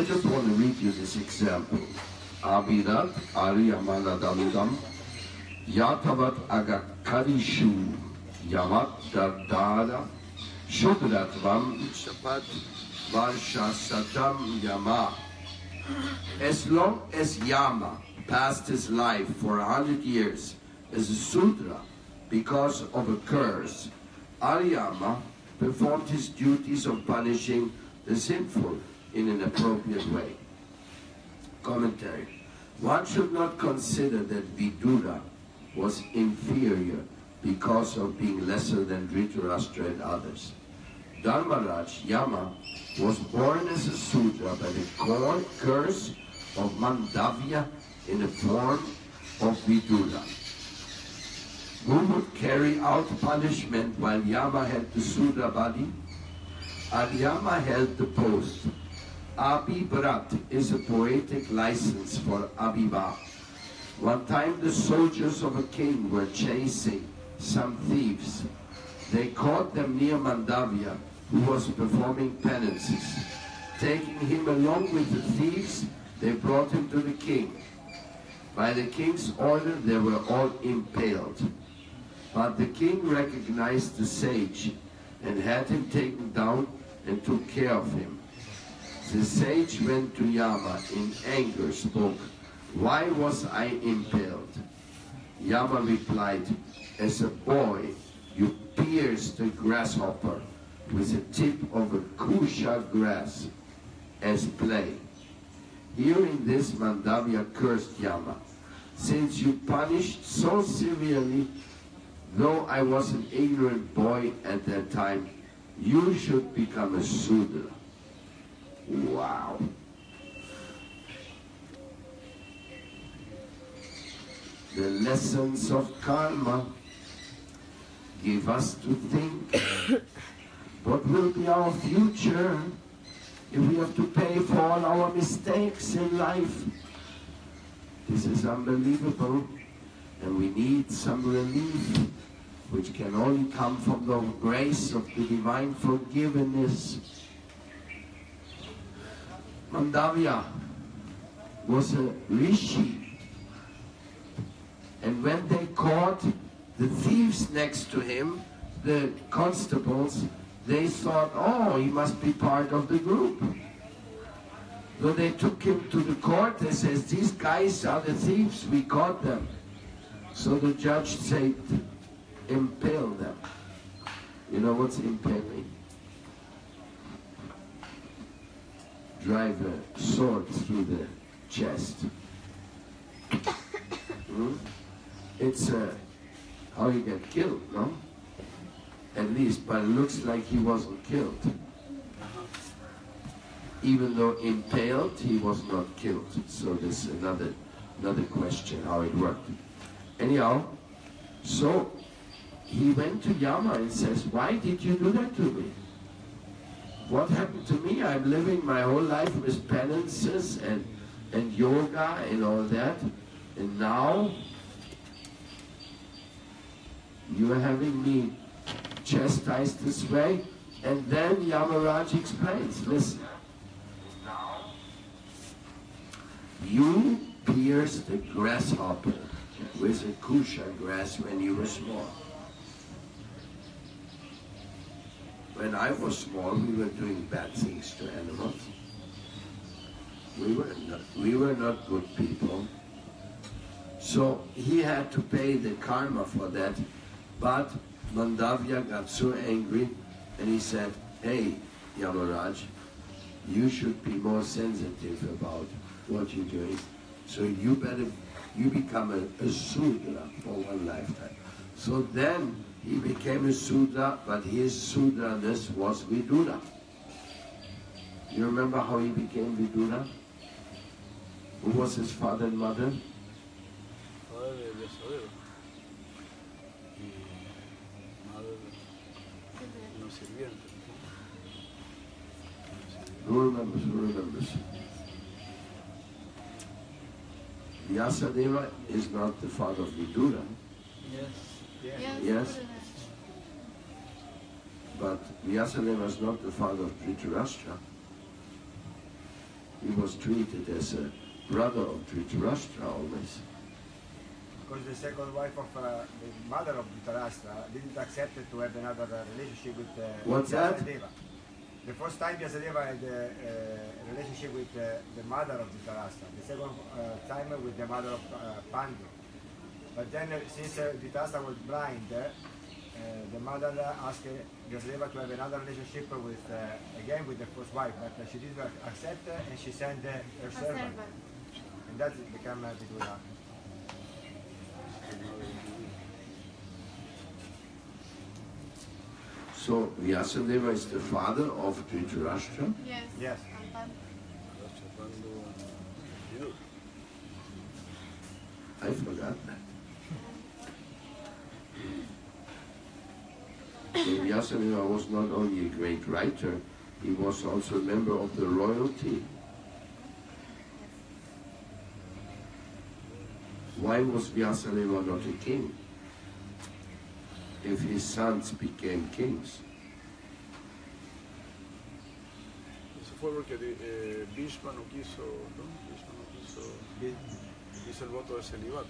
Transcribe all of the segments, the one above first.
I just want to read you this example. Abidat Aryamanadandam Yatavat Agakarishu Yamat Dadara Shudratvam Shapat Varshasatam Yama. As long as Yama passed his life for 100 years as a Sudra because of a curse, Aryama performed his duties of punishing the sinful in an appropriate way. Commentary. One should not consider that Vidura was inferior because of being lesser than Dhritarashtra and others. Dharmaraj, Yama, was born as a Sudra by the curse of Mandavya in the form of Vidura, who would carry out punishment while Yama had the Sudra body. Aryama held the post. Abhibrat is a poetic license for Abhiva. One time the soldiers of a king were chasing some thieves. They caught them near Mandavya, who was performing penances. Taking him along with the thieves, they brought him to the king. By the king's order, they were all impaled. But the king recognized the sage and had him taken down and took care of him. The sage went to Yama in anger, spoke, "Why was I impaled?" Yama replied, "As a boy, you pierced a grasshopper with the tip of a kusha grass as play." Hearing this, Mandavya cursed Yama, "Since you punished so severely, though I was an ignorant boy at that time, you should become a Sudra." Wow. The lessons of karma give us to think what will be our future if we have to pay for all our mistakes in life. This is unbelievable, and we need some relief, which can only come from the grace of the divine forgiveness. Mandavya was a rishi, and when they caught the thieves next to him, the constables, they thought, "Oh, he must be part of the group." So they took him to the court and says, "These guys are the thieves, we caught them." So the judge said, "Impale them." You know what's impaling? Drive a sword through the chest. It's how you get killed, no? At least, but it looks like he wasn't killed. Even though impaled, he was not killed. So there's another question how it worked. Anyhow, so he went to Yama and says, "Why did you do that to me? What happened to me? I'm living my whole life with penances and yoga and all that, and now you are having me chastised this way." And then Yamaraj explains, "Listen, you pierced the grasshopper with a kusha grass when you were small. When I was small, we were doing bad things to animals. We were not good people. So he had to pay the karma for that. But Mandavya got so angry and he said, "Hey, Yamaraj, you should be more sensitive about what you're doing. So you become a Sudra for one lifetime." So then he became a Sudra, but his Sudraness was Vidura. You remember how he became Vidura? Who was his father and mother? Who remembers? Vyasadeva is not the father of Vidura. Yes? But Vyasadeva is not the father of Dhritarashtra. he was treated as a brother of Dhritarashtra always. Because the second wife of the mother of Dhritarashtra didn't accept to have another relationship with What's that? Vyasadeva. The first time Vyasadeva had a relationship with the mother of Dhritarashtra, the second time with the mother of Pandu. But then since Dhritarashtra was blind, the mother asked Vyasadeva to have another relationship with, again with the first wife, but she didn't accept and she sent her servant. And that became Vidura. So Vyasadeva is the father of Dhritarashtra? Yes. Yes. I forgot that. So Vyasadeva was not only a great writer, he was also a member of the royalty. Why was Vyasadeva not a king if his sons became kings? Eso fue porque Bhishma no quiso, ¿no? Bhishma no quiso, hizo el voto de celibato.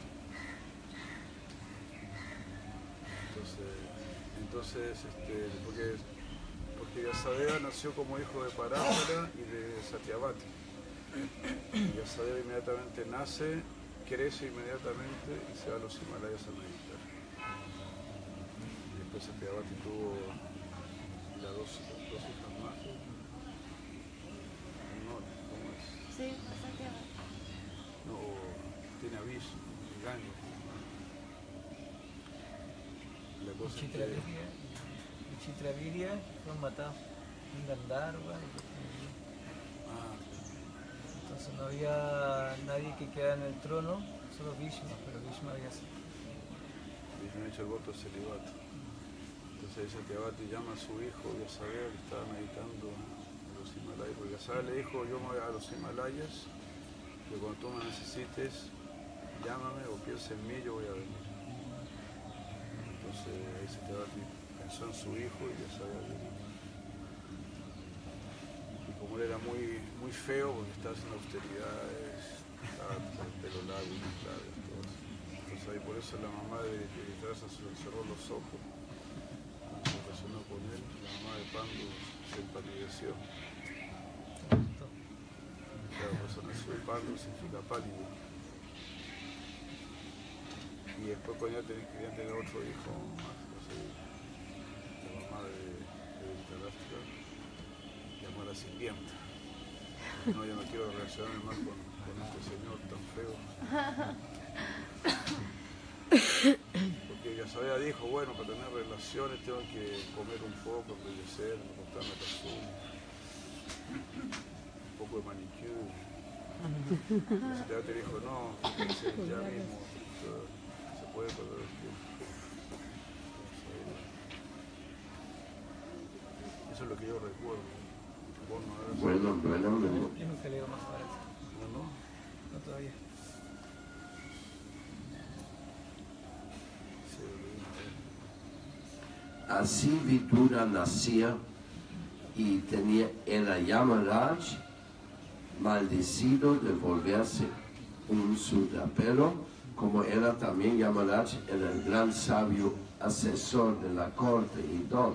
Entonces porque Vyasadeva nació como hijo de Parashara y de Satyavati. Vyasadeva inmediatamente nace, crece inmediatamente y se va a los Himalayas a meditar. Después Satyavati tuvo las dos hijas más. No, ¿cómo es? Sí, Satyavati. No, tiene aviso, engaño. La cosa es que... Chitravirya fueron matados en Gandharva. Entonces no había nadie que quedara en el trono, solo Bhishma, pero Bhishma había hecho el voto de celibato. Entonces Satyavati llama a su hijo Vyasadeva, que estaba meditando en los Himalayas, porque Vyasadeva le dijo: yo me voy a los Himalayas, que cuando tú me necesites, llámame o piensa en mí, yo voy a venir. Entonces Satyavati pensó en su hijo y Vyasadeva vino. Y como él era muy feo, porque estaba haciendo austeridades, estaba con el pelo largo y muy claro, todo. Entonces ahí por eso la mamá de Dhritarashtra se cerró los ojos. Cuando se relacionó con él, la mamá de Pandu se empalideció. Claro, por eso nació Pandu, significa pálido. Y después cuando ya querían tener otro hijo más, la mamá de Dhritarashtra llamó a la sirvienta. No, yo no quiero relacionarme más con este señor tan feo. Porque Vyasadeva dijo, bueno, para tener relaciones tengo que comer un poco, embellecer, cortarme las uñas, un poco de manicure. Vyasadeva te dijo, no, ya mismo, se puede perder el tiempo. Eso es lo que yo recuerdo. Bueno. Yo nunca leo más para eso. No todavía. Así Vidura nacía y era Yamaraj maldecido de volverse un Sudra, pero como era también Yamaraj, era el gran sabio asesor de la corte y todo.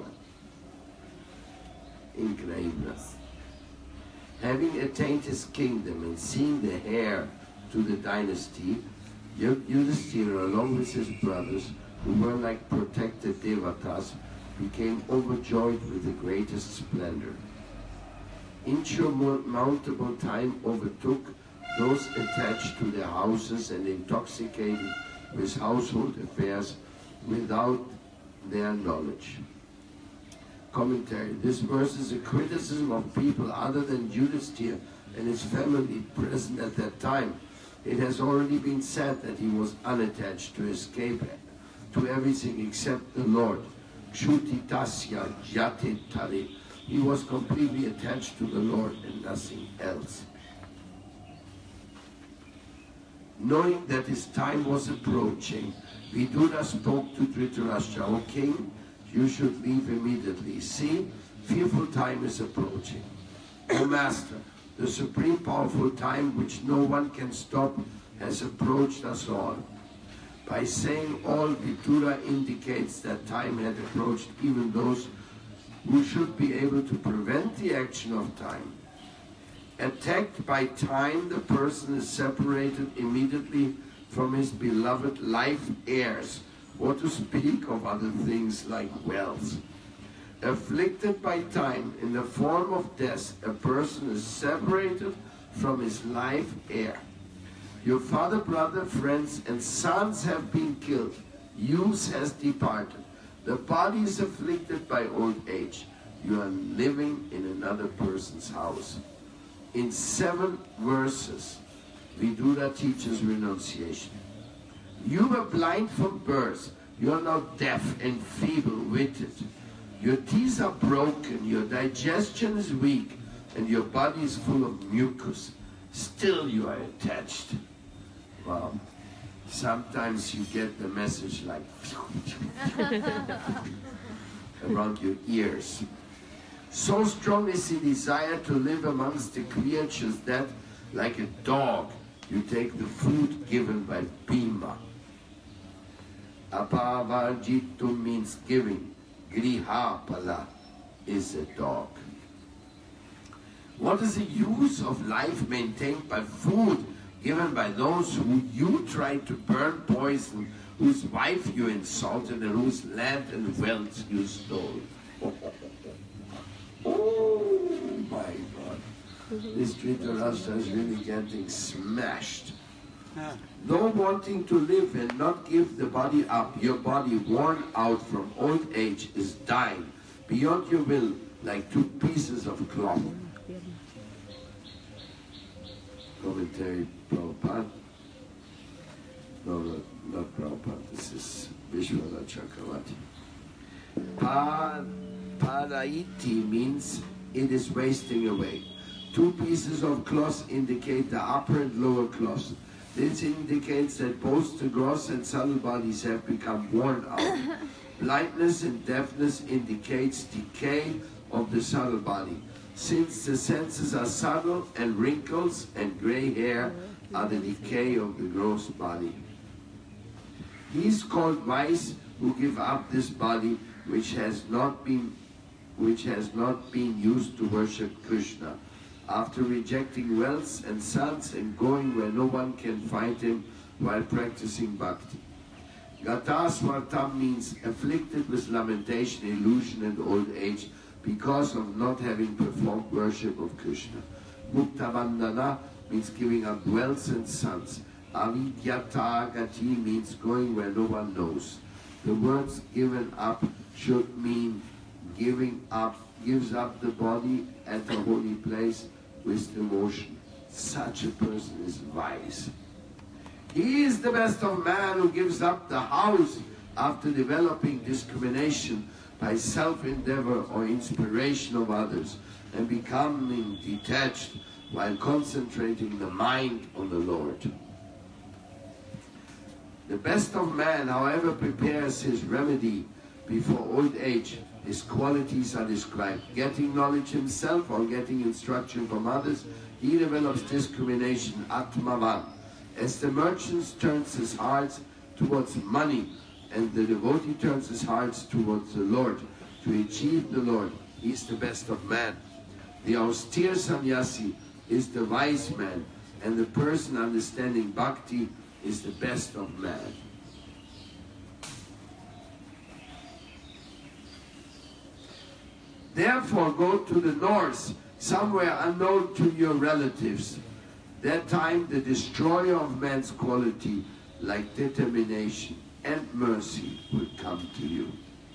Increíble. Having attained his kingdom and seen the heir to the dynasty, Yudhishthira, along with his brothers, who were like protected devatas, became overjoyed with the greatest splendor. Insurmountable time overtook those attached to their houses and intoxicated with household affairs without their knowledge. Commentary. This verse is a criticism of people other than Yudhishthira and his family present at that time. It has already been said that he was unattached to escape to everything except the Lord. Kshuti-tasya jati-tari. He was completely attached to the Lord and nothing else. Knowing that his time was approaching, Vidura spoke to Dhritarashtra, O king, you should leave immediately. See, fearful time is approaching. O master, The supreme powerful time which no one can stop has approached us all. By saying all, Vidura indicates that time had approached even those who should be able to prevent the action of time. Attacked by time, the person is separated immediately from his beloved life heirs, or to speak of other things like wealth. Afflicted by time in the form of death, a person is separated from his life heir. Your father, brother, friends, and sons have been killed. Youth has departed. The body is afflicted by old age. You are living in another person's house. In 7 verses, Vidura teaches renunciation. You were blind from birth. You are now deaf and feeble-witted. Your teeth are broken. Your digestion is weak, and your body is full of mucus. Still you are attached. Wow. Sometimes you get the message like around your ears. So strong is the desire to live amongst the creatures that, like a dog, you take the food given by Bhima. Apavarjitu means giving. Grihapala is a dog. What is the use of life maintained by food given by those who you tried to burn, poison, whose wife you insulted, and whose land and wealth you stole? Oh my God. This Dhritarashtra is really getting smashed. Though wanting to live and not give the body up, your body worn out from old age is dying beyond your will like 2 pieces of cloth. Commentary, Prabhupada. No, not Prabhupada, this is Vishwanath Chakravarti. Paraiti means it is wasting away. 2 pieces of cloth indicate the upper and lower cloth. This indicates that both the gross and subtle bodies have become worn out. Blindness and deafness indicates decay of the subtle body. Since the senses are subtle and wrinkles and gray hair are the decay of the gross body. He is called wise who give up this body which has not been used to worship Krishna. After rejecting wealth and sons and going where no one can find him while practicing bhakti. Gatasvartam means afflicted with lamentation, illusion and old age because of not having performed worship of Krishna. Muktavandana means giving up wealth and sons. Avidyata gati means going where no one knows. The words given up should mean gives up the body at a holy place with devotion. Such a person is wise. He is the best of man who gives up the house after developing discrimination by self-endeavor or inspiration of others and becoming detached while concentrating the mind on the Lord. The best of man, however, prepares his remedy before old age. His qualities are described. Getting knowledge himself or getting instruction from others, he develops discrimination, atmavan. As the merchant turns his heart towards money and the devotee turns his heart towards the Lord, to achieve the Lord, he is the best of man. The austere sannyasi is the wise man, and the person understanding bhakti is the best of man. Therefore go to the north, somewhere unknown to your relatives. That time the destroyer of man's quality, like determination and mercy, will come to you.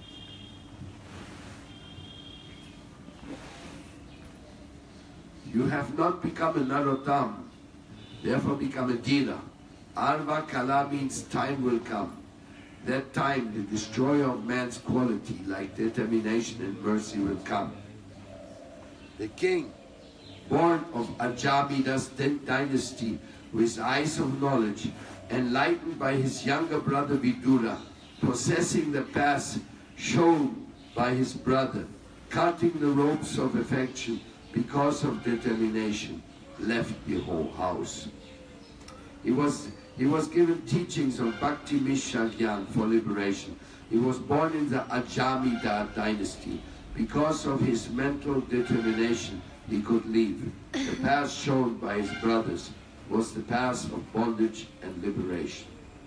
You have not become a Narottam, therefore become a Dina. Arva Kala means time will come. That time the destroyer of man's quality, like determination and mercy, will come. The king, born of Ajamida's dynasty, with eyes of knowledge, enlightened by his younger brother Vidura, possessing the path shown by his brother, cutting the ropes of affection because of determination, left the whole house. He was given teachings of Bhakti Mishra Gyan for liberation. He was born in the Ajamida dynasty. Because of his mental determination, he could leave. The path shown by his brothers was the path of bondage and liberation.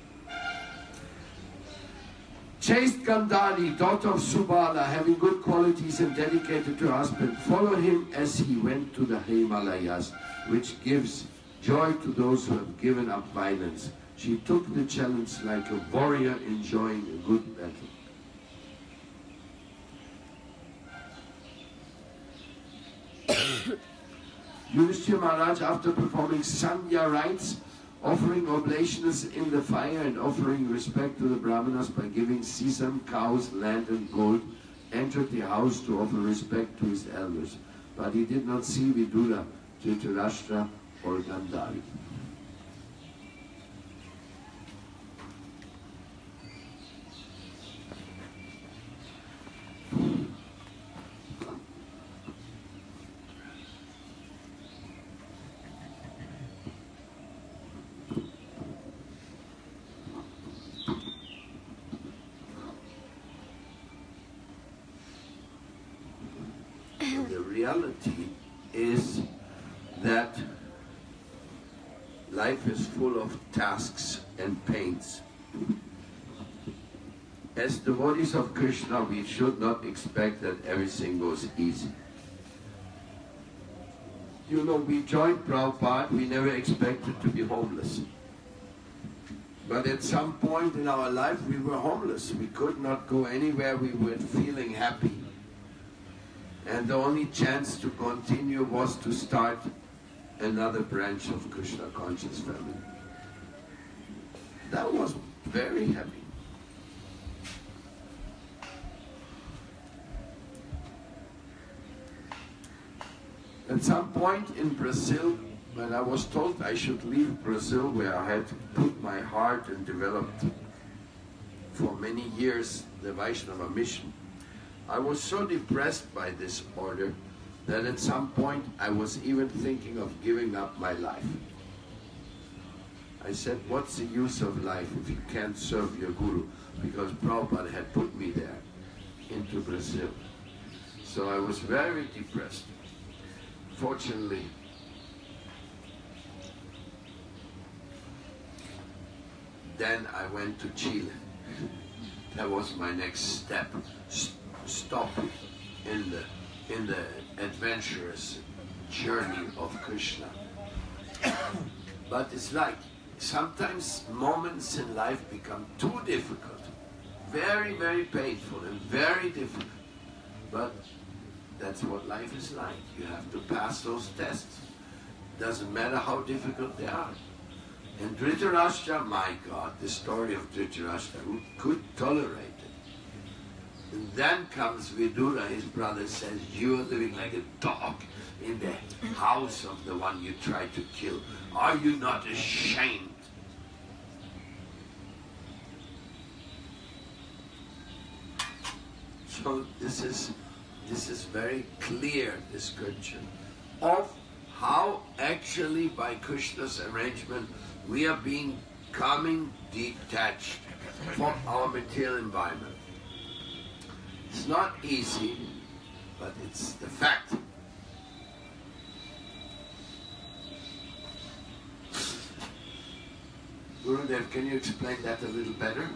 Chaste Gandhari, daughter of Subala, having good qualities and dedicated to her husband, followed him as he went to the Himalayas, which gives joy to those who have given up violence. She took the challenge like a warrior enjoying a good battle. Yudhishthira Maharaj, after performing Sandhya rites, offering oblations in the fire and offering respect to the Brahmanas by giving sesame, cows, land and gold, entered the house to offer respect to his elders. But he did not see Vidura, Dhritarashtra or Gandhari. The reality is that life is full of tasks and pains. As devotees of Krishna, we should not expect that everything goes easy. You know, we joined Prabhupada, we never expected to be homeless. But at some point in our life, we were homeless. We could not go anywhere, we were feeling happy. And the only chance to continue was to start another branch of Krishna conscious family. That was very happy. At some point in Brazil, when I was told I should leave Brazil, where I had put my heart and developed for many years the Vaishnava mission, I was so depressed by this order that at some point I was even thinking of giving up my life. I said, what's the use of life if you can't serve your Guru? Because Prabhupada had put me there into Brazil. So I was very depressed. Fortunately, then I went to Chile. That was my next step. Stop in the adventurous journey of Krishna. But it's like sometimes moments in life become too difficult, very, very painful and very difficult. But that's what life is like. You have to pass those tests. Doesn't matter how difficult they are. And Dhritarashtra, my God, the story of Dhritarashtra, who could tolerate it. And then comes Vidura, his brother, says, you are living like a dog in the house of the one you tried to kill. Are you not ashamed? So this is very clear description of how actually by Krishna's arrangement we are becoming detached from our material environment. It's not easy, but it's the fact. Gurudev, can you explain that a little better?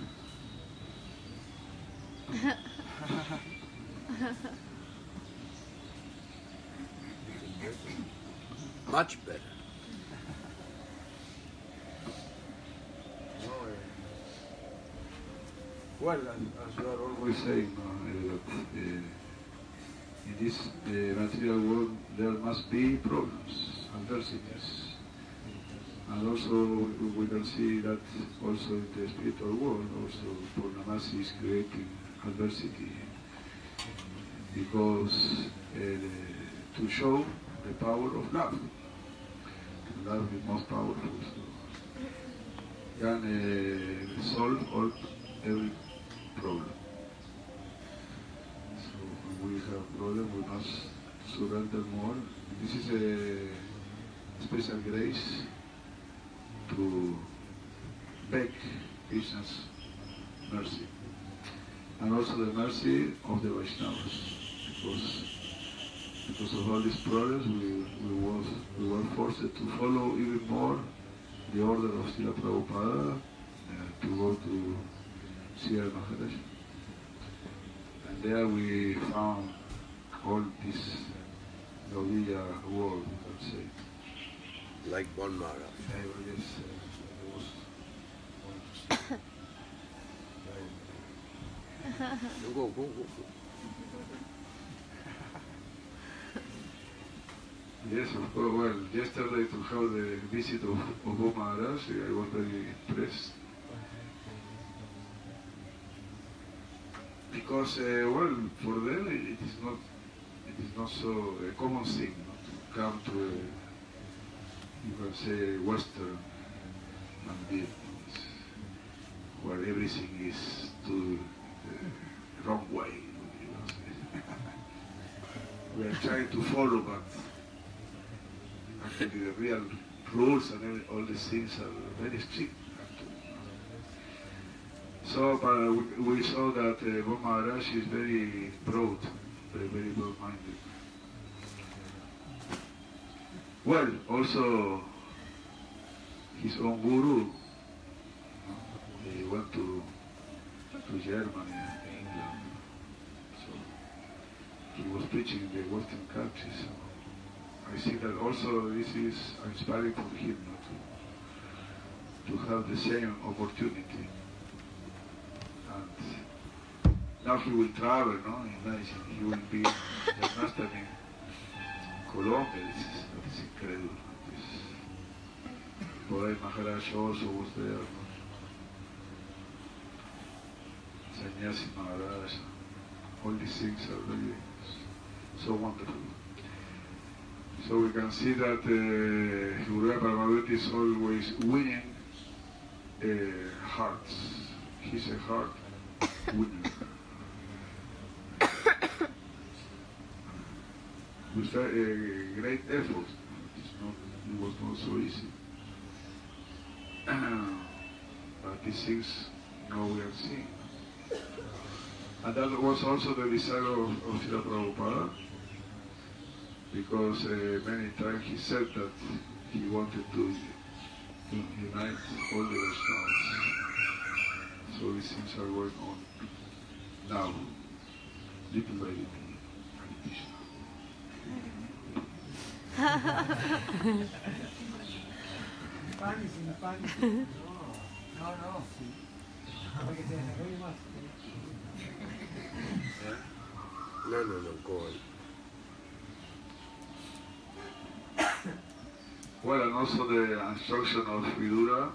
Much better. Well, as you are always saying, that in this material world there must be problems, adversities. And also we can see that also in the spiritual world, also Purnamasi is creating adversity because to show the power of love. Love is most powerful. So can solve every problem. So when we have problem, we must surrender more. This is a special grace to beg Krishna's mercy, and also the mercy of the Vaishnavas, because of all these problems we were forced to follow even more the order of Srila Prabhupada to go to Sri Maharaj. And there we found all this Gaudiya world, let's say. Like Bon Maharaj. I guess it was going to see. Go. Yes, of course. Well, yesterday to have the visit of Bon Maharaj, I was very impressed. Because, well, for them it is not so a common thing, to come to a, you can say, Western ambient, where everything is to the wrong way. You know. We are trying to follow, but actually the real rules and all these things are very strict. So we saw that Bon Maharaj is very broad, very broad-minded. Well, also his own guru, he went to Germany and England, so he was preaching in the Western countries. So I see that also this is inspiring for him to have the same opportunity. And now he will travel, no? Imagine, he will be the master in Colombia. This is incredible. Bodai Maharaj also was there. No? Sannyasi Maharaj. All these things are very so wonderful. So we can see that Gurudev Paramahansa is always winning hearts. He's a heart winner. With a great effort. It was not so easy. But these things now we are seeing. And that was also the desire of Srila Prabhupada, because many times he said that he wanted to unite all the Vaishnavas. So these things are going on now, little by little. No. Porque se desarrolle más. No, go on. Well, and also the instruction of Vidura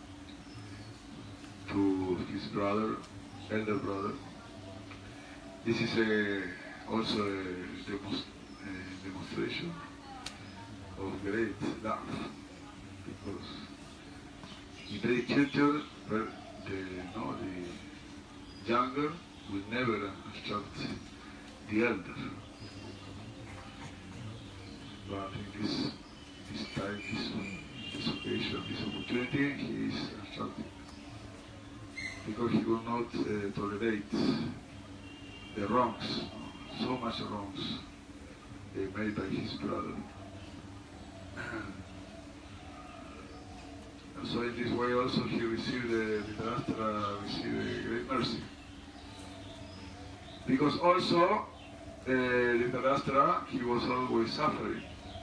to his brother, elder brother. This is also a demonstration of great love, because in the future, the younger will never instruct the elder. But in this time, this occasion, this opportunity, he is instructing, because he will not tolerate the wrongs, so much wrongs made by his brother. So in this way also he received the Dhritarashtra received a great mercy. Because also Dhritarashtra, he was always suffering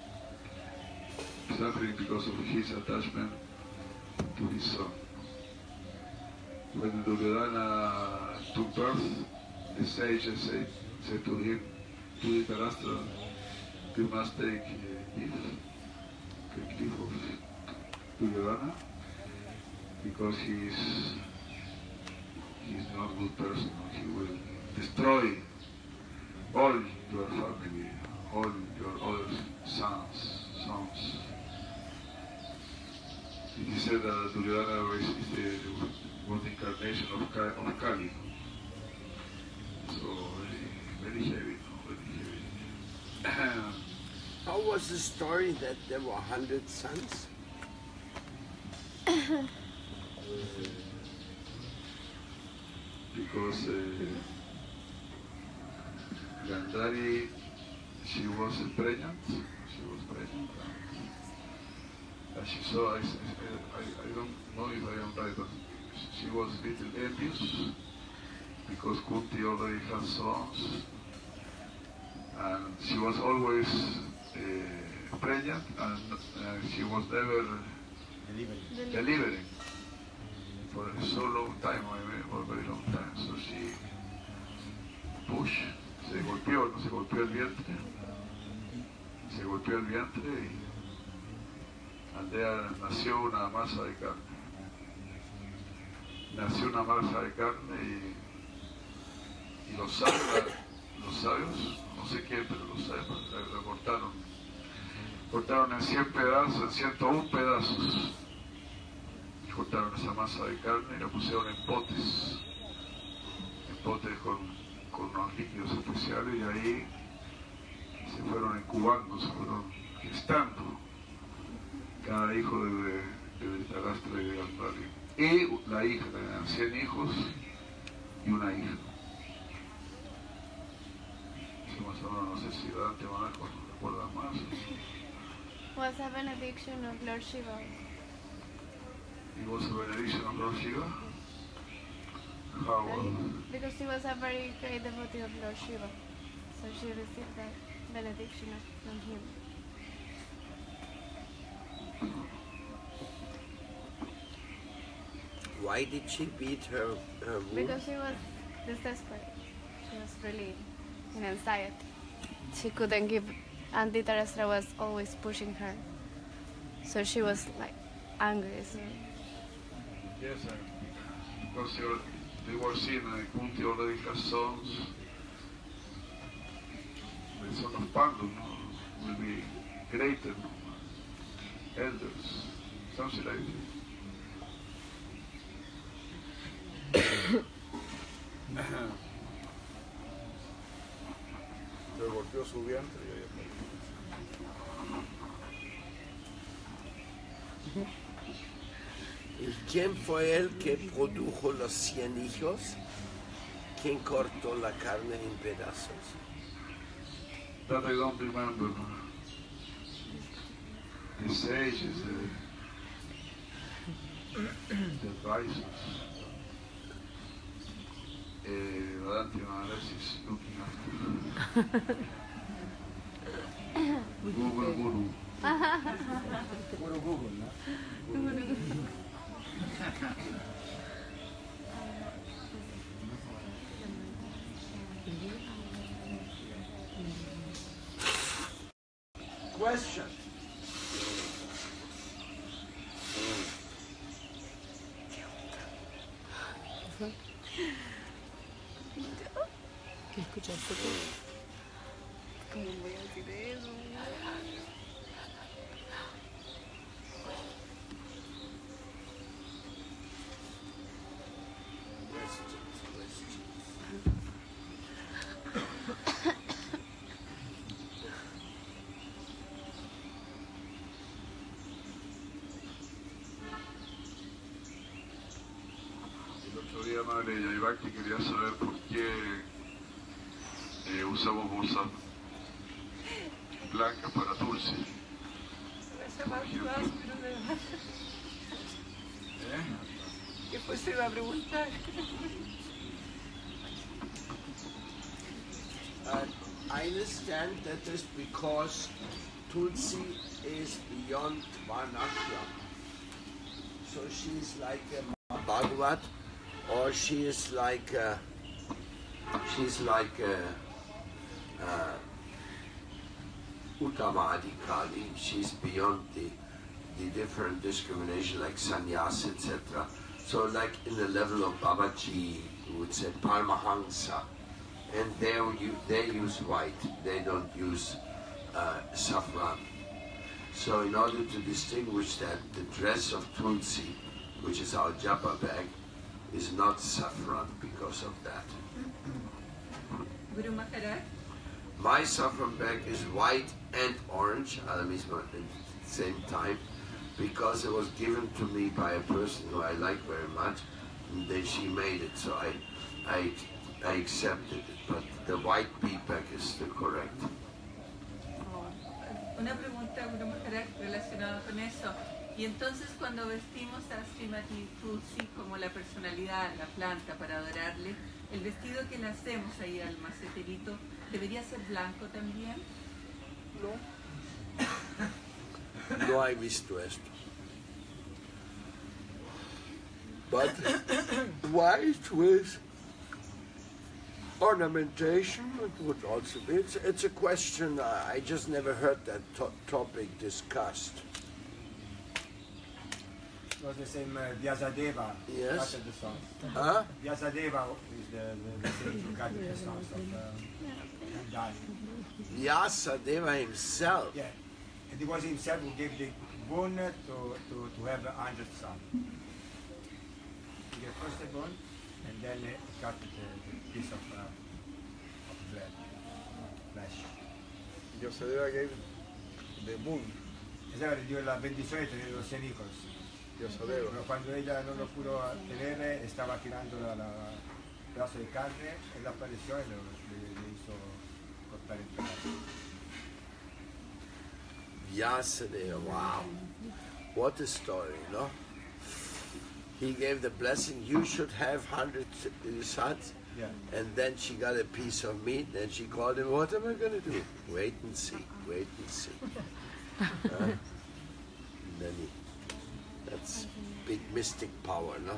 because of his attachment to his son. When Duryodhana took birth, the sages said to him, to Dhritarashtra, you must take leave of Duryodhana, because he is not a good person. He will destroy all your family, all your other sons. It is said that Duryodhana was the incarnation of Kali. So very heavy, very heavy. How was the story that there were 100 sons? Because Gandhari, she was pregnant. She was pregnant. And she saw, I don't know if I am right, but she was a little envious because Kunti already had sons. And she was always pregnant, and she was never delivering for so long time, for a very long time. So she pushed, se golpeó el vientre, y aldea nació una masa de carne. Nació una masa de carne y los sabios, no sé qué, pero los sabios la cortaron en 100 pedazos, en 101 pedazos. Cortaron esa masa de carne y la pusieron en potes con unos líquidos especiales, y ahí se fueron incubando, se fueron gestando cada hijo de Dhritarashtra y de Gandhari. Y la hija, tenían 100 hijos y una hija. Eso más o menos, no sé si Dante Manaco recuerda más. Was a benediction of Lord Shiva. It was a benediction of Lord Shiva? How? Because she was a very great devotee of Lord Shiva. So she received that benediction from him. Why did she beat her womb? Because she was desperate. She was really in anxiety. She couldn't give, and Dhritarashtra was always pushing her. So she was like angry. So. Yes, because they were seeing Kunti already has sons. The son of Pandu will be greater, elders, something like that. Se golpeó su vientre y ¿Y quién fue el que produjo los 100 hijos? ¿Quién cortó la carne en pedazos? That I don't remember. The sages, the advisors. Dante Maharaj is looking after. Google Guru. Google, ¿no? Question. ¿Qué escuchaste tú? ¿Cómo voy a decir eso? Madre Yayivakti quería saber por qué usamos bolsas blancas para Tulsi. Después se va a preguntar. I understand that is because Tulsi is beyond Varnashram. So she is like a Bhagavat, or she is like Uttama Adhikari. She's beyond the different discrimination like sannyas, etc. So like in the level of Babaji, we would say Paramahansa, and they use white, they don't use saffron. So in order to distinguish that, the dress of Tulsi, which is our japa bag, is not saffron because of that. Guru Maharaj, My saffron bag is white and orange at the same time, because it was given to me by a person who I like very much, and then she made it, so I accepted it, but the white bead bag is the correct. Una pregunta, Guru Maharaj, relacionada con eso. Y entonces cuando vestimos a Srimati Tulsi como la personalidad, la planta, para adorarle, el vestido que le hacemos ahí al maceterito, ¿debería ser blanco también? No. No he visto esto. But white with ornamentation, it would also be. It's a question, I just never heard that topic discussed. It was the same Vyasadeva Yes. started the song. Huh? Vyasadeva is the sage who got the songs of Gandhari. Vyasadeva himself. Yeah, and it was himself who gave the boon to have 100 sons. He gave first the boon, and then he got the piece of bread, flesh. Vyasadeva gave the boon. Esa le dio la bendición de tener los 100 hijos. Vyasadeva. Pero cuando ella no lo pudo tener, estaba tirando el pedazo de carne, él apareció y le hizo cortar el pedazo. Vyasadeva, wow. What a story, no? He gave the blessing, you should have 100 sons. Yeah. And then she got a piece of meat, and she called him, what am I going to do? Wait and see, wait and see. And then that's big mystic power, no?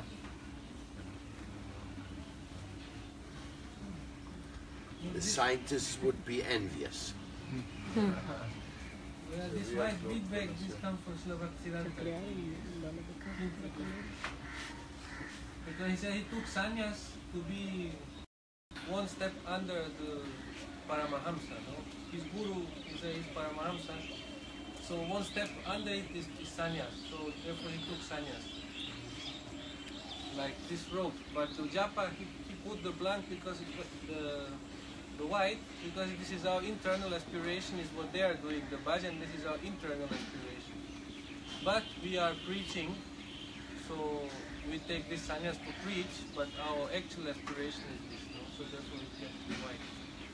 The scientists would be envious. Well, this white big bag, this comes from Srila Bhaktisiddhanta. Because he said he took sannyas to be one step under the Paramahamsa. No? His guru is Paramahamsa. So one step under it is sannyas. So therefore he took sannyas. Like this rope. But to japa he put the blank because it was the white, because this is our internal aspiration, is what they are doing, the bhajan, this is our internal aspiration. But we are preaching, so we take this sannyas to preach, but our actual aspiration is this, no? So therefore it can be white.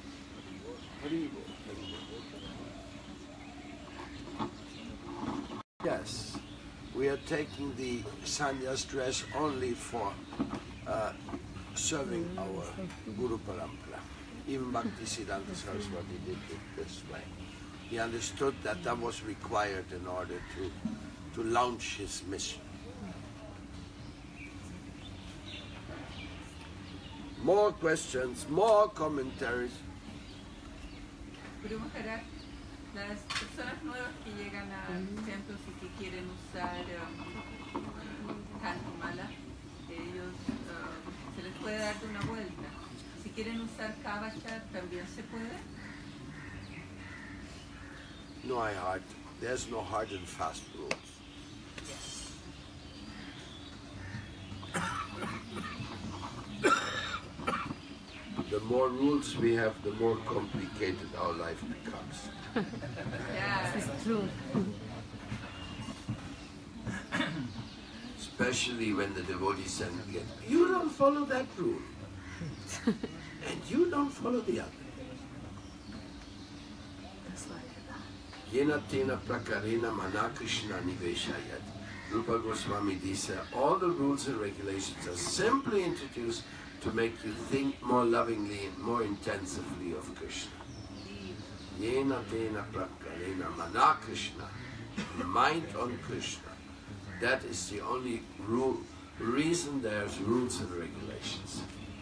Yes, we are taking the sannyas dress only for serving our Guru Parampara. Even Bhaktisiddhanta Saraswati did it this way. He understood that that was required in order to launch his mission. More questions, more commentaries. Guru Maharaj, las personas nuevas que llegan al centro y que quieren usar Kanthumala, ellos se les puede dar de una vuelta. Si quieren usar Kavachar, ¿también se puede? No, there's no hard and fast rules. The more rules we have, the more complicated our life becomes. Yeah. It's true. Especially when the devotees say, you don't follow that rule. And you don't follow the other. Yena tena prakarena mana Krishna niveshayat. Rupa Goswami dice, all the rules and regulations are simply introduced to make you think more lovingly and more intensively of Krishna. Yena tena prakarena mana Krishna. Mind on Krishna. That is the only reason there's rules and regulations.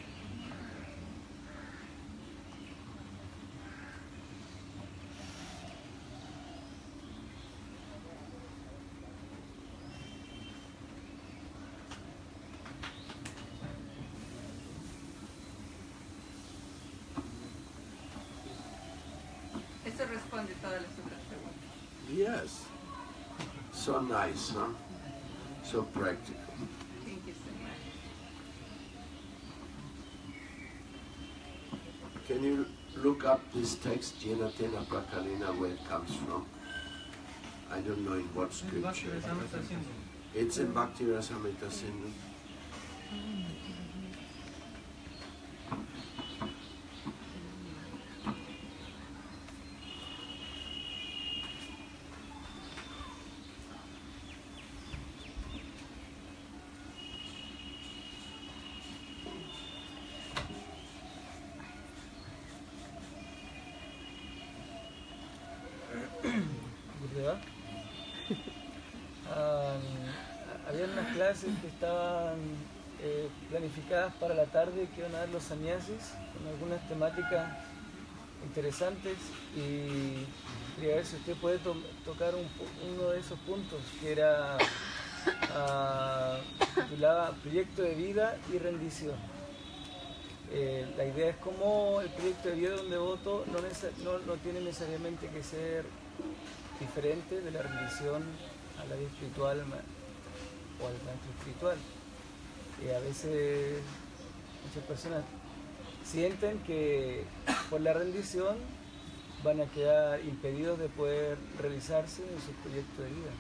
Eso responde todas las otras preguntas. Yes. So nice, huh? So practical. Thank you so much. Can you look up this text, Jena Tena Prakarina, where it comes from. I don't know in what scripture. It's in Bhakti Rasamrita Sindhu. Había unas clases que estaban planificadas para la tarde que iban a dar los sannyasis con algunas temáticas interesantes, y quería ver si usted puede tocar uno de esos puntos, que era titulaba Proyecto de Vida y Rendición. La idea es cómo el proyecto de vida de un devoto no tiene necesariamente que ser diferente de la rendición a la vida espiritual o al maestro espiritual. A veces muchas personas sienten que por la rendición van a quedar impedidos de poder realizarse en su proyecto de vida.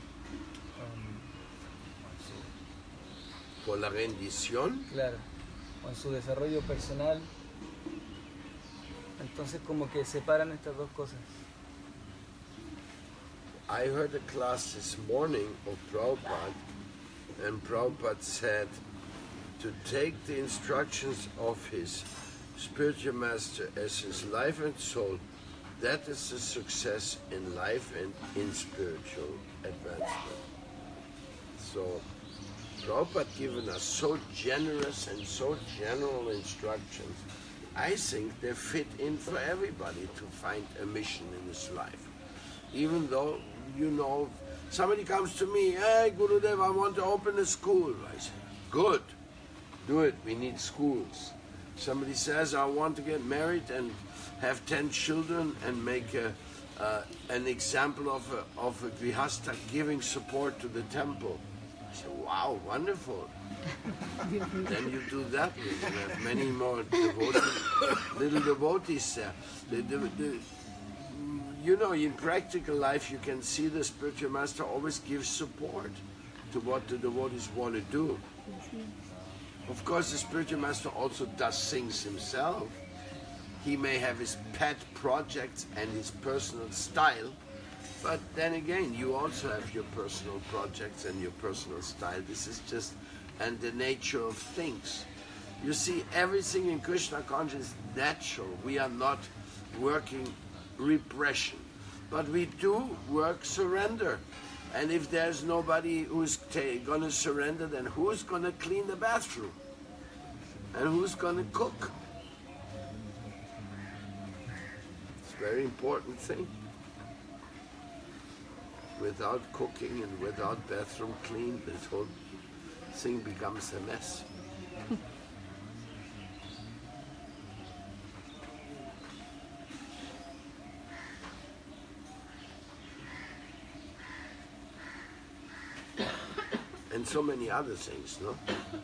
¿Por la rendición? Claro, o en su desarrollo personal. Entonces como que separan estas dos cosas. I heard a class this morning of Prabhupada, and Prabhupada said to take the instructions of his spiritual master as his life and soul, that is the success in life and in spiritual advancement. So Prabhupada given us so generous and so general instructions. I think they fit in for everybody to find a mission in his life. Even though, you know, somebody comes to me, hey Gurudev, I want to open a school. I say, good, do it, we need schools. Somebody says, I want to get married and have 10 children and make an example of a grihasta giving support to the temple. I say, wow, wonderful. Then you do that, you have many more little devotees there. You know, in practical life, you can see the spiritual master always gives support to what the devotees want to do. Of course, the spiritual master also does things himself. He may have his pet projects and his personal style, but then again, you also have your personal projects and your personal style. This is just and the nature of things. You see, everything in Krishna consciousness is natural. We are not working repression, but we do work surrender. And if there's nobody who's going to surrender, then who's going to clean the bathroom? And who's going to cook? It's a very important thing. Without cooking and without bathroom clean, this whole thing becomes a mess. And so many other things, no?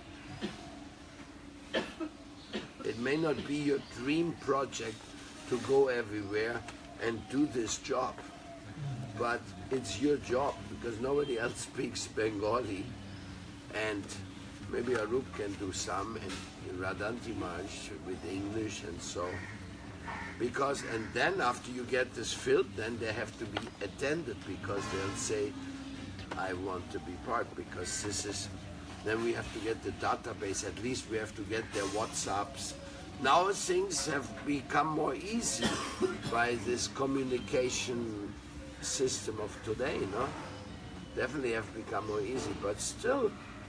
It may not be your dream project to go everywhere and do this job, but it's your job because nobody else speaks Bengali, and maybe Arup can do some, and Radhanti Maharaj with English and so. Because, and then after you get this filled, then they have to be attended because they'll say, I want to be part, because this is, then we have to get the database, at least we have to get their WhatsApps. Now things have become more easy by this communication system of today, no? Definitely have become more easy, but still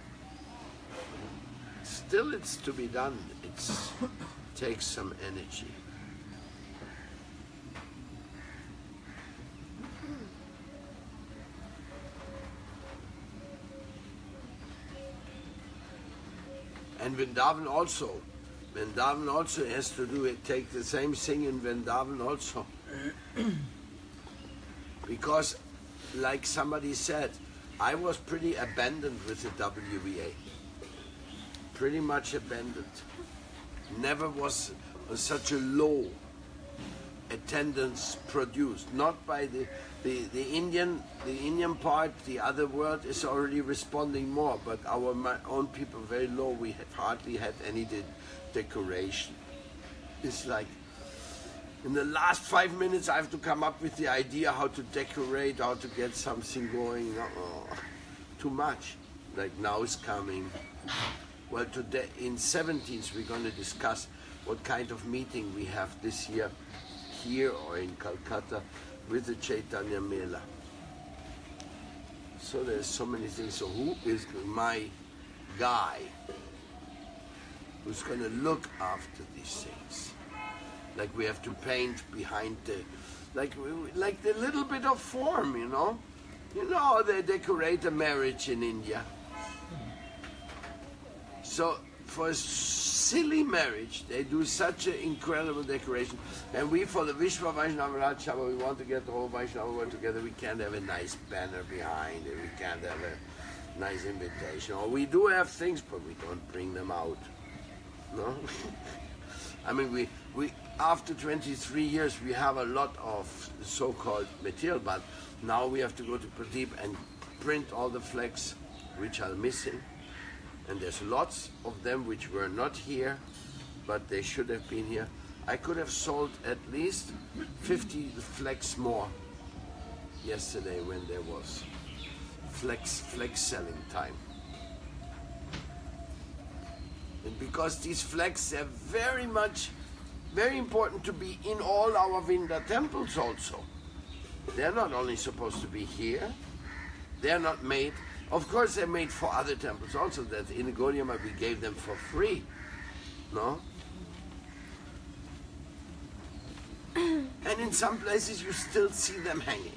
it's to be done. It takes some energy. And Vrindavan also has to do it, take the same thing in Vrindavan also. Because, like somebody said, I was pretty abandoned with the WVA. Pretty much abandoned. Never was such a low. attendance produced, not by the Indian part. The other world is already responding more, but our own people very low. We have hardly had any decoration. It's like in the last 5 minutes I have to come up with the idea how to decorate, how to get something going. Too much. Like now is coming. Well, today in 17th we're going to discuss what kind of meeting we have this year here or in Calcutta with the Chaitanya Mela. So there's so many things. So who is my guy who's going to look after these things? Like we have to paint behind the, like the little bit of form, you know? You know how they decorate a marriage in India. So for a silly marriage, they do such an incredible decoration. And we, for the Vishwa Vaishnava Raj Sabha, we want to get the whole Vaishnava world together. We can't have a nice banner behind it. We can't have a nice invitation. Or we do have things, but we don't bring them out. No? I mean, we after 23 years, we have a lot of so-called material, but now we have to go to Pradeep and print all the flags which are missing. And there's lots of them which were not here, but they should have been here. I could have sold at least 50 flags more yesterday when there was flag selling time. And because these flags are very important to be in all our Vinda temples also. They're not only supposed to be here, they're not made. Of course, they're made for other temples also. That in Gaudiya Math we gave them for free, no? And in some places you still see them hanging,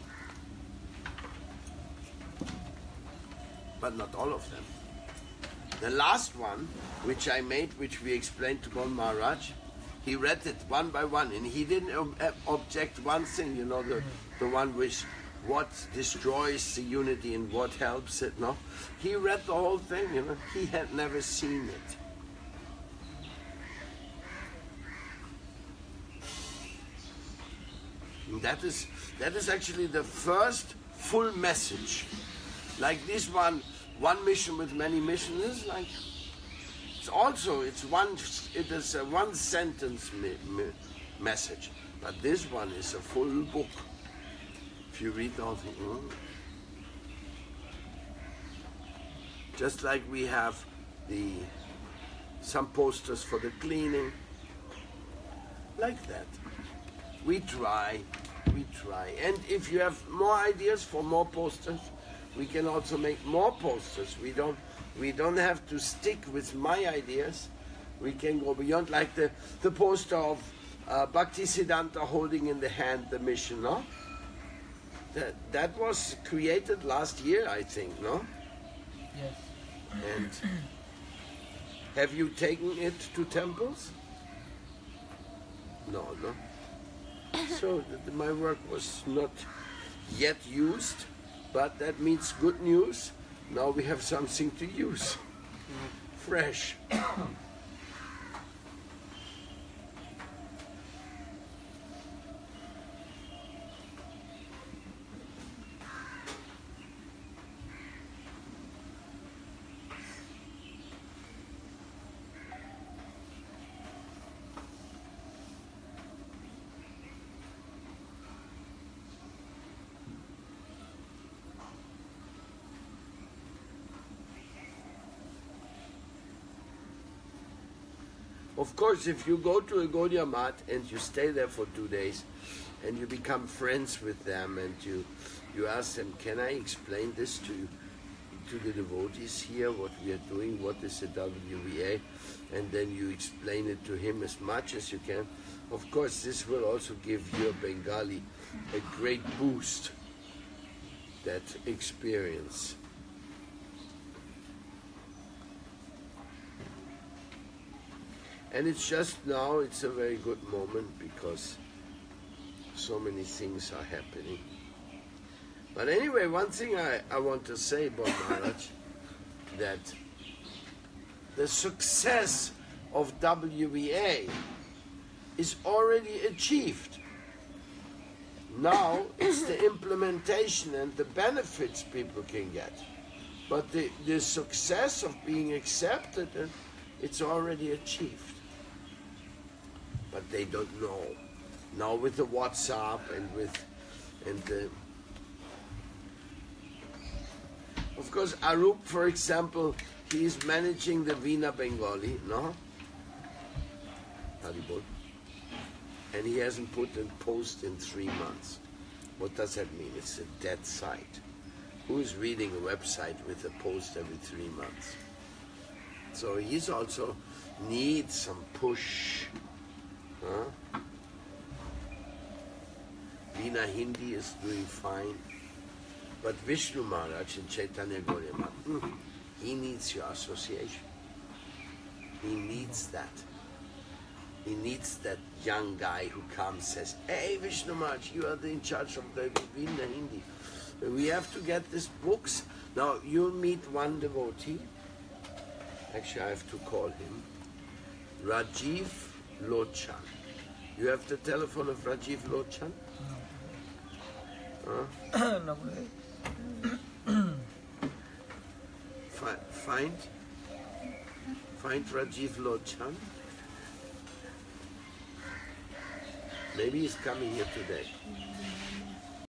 but not all of them. The last one, which I made, which we explained to Gon Maharaj, he read it one by one, and he didn't object one thing. You know, the one which. What destroys the unity and what helps it, no? He read the whole thing, you know. He had never seen it. And that is actually the first full message. Like this one mission with many missions, like it's a one sentence message. But this one is a full book. If you read the whole thing, just like we have some posters for the cleaning, like that. We try. And if you have more ideas for more posters, we can also make more posters. We don't have to stick with my ideas. We can go beyond, like the poster of Bhaktisiddhanta holding in the hand the mission, no? That was created last year, I think, no? Yes. And have you taken it to temples? No. So my work was not yet used, but that means good news. Now we have something to use. Fresh. Of course, if you go to a Gaudiya Math and you stay there for 2 days and you become friends with them and you ask them, can I explain this to the devotees here, what we are doing, what is the WVA, and then you explain it to him as much as you can. Of course, this will also give your Bengali a great boost, that experience. And it's just now, it's a very good moment because so many things are happening. But anyway, one thing I want to say about Maharaj, that the success of WVA is already achieved. Now it's the implementation and the benefits people can get. But the success of being accepted, it's already achieved. But they don't know. Now with the WhatsApp and the... Of course, Arup, for example, he is managing the Veena Bengali, no? Haribol. And he hasn't put a post in 3 months. What does that mean? It's a dead site. Who is reading a website with a post every 3 months? So he's also needs some push. Huh? Veena Hindi is doing fine. But Vishnu Maharaj and Chaitanya Gauriya Math, he needs your association. He needs that. He needs that young guy who comes and says, hey Vishnu Maharaj, you are in charge of the Veena Hindi. We have to get these books. Now you'll meet one devotee. Actually, I have to call him. Rajiv Lochan. You have the telephone of Rajiv Lochan? Huh? No. Find Rajiv Lochan. Maybe he's coming here today.